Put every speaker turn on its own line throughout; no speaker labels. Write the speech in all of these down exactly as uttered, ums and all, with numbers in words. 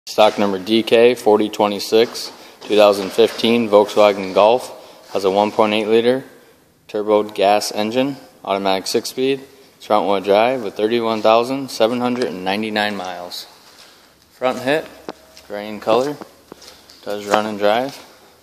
Stock number D K forty twenty-six, two thousand fifteen Volkswagen Golf. Has a one point eight liter turbo gas engine, automatic six-speed. It's front-wheel drive with thirty-one thousand seven hundred ninety-nine miles. Front hit, gray in color, does run and drive.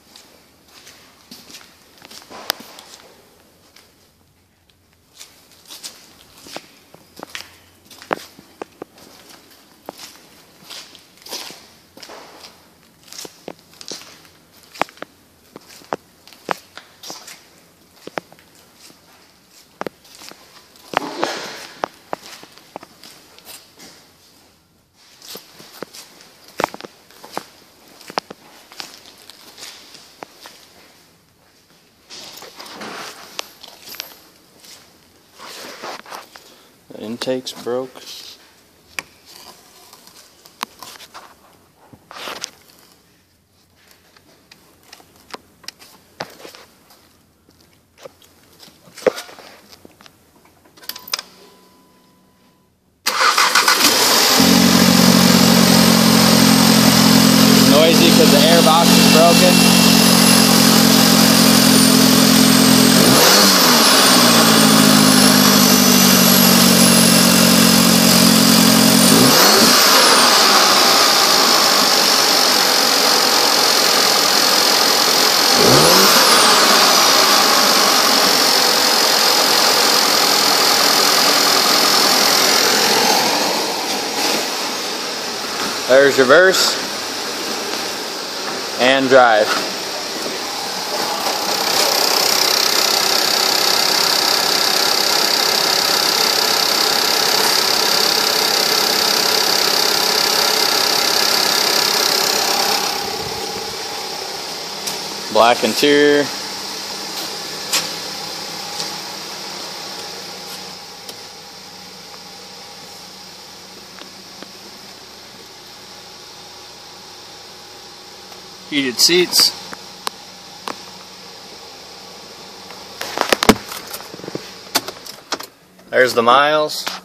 The intake's broke. Noisy because the air box is broken. There's reverse and drive. Black interior. Heated seats. There's the miles.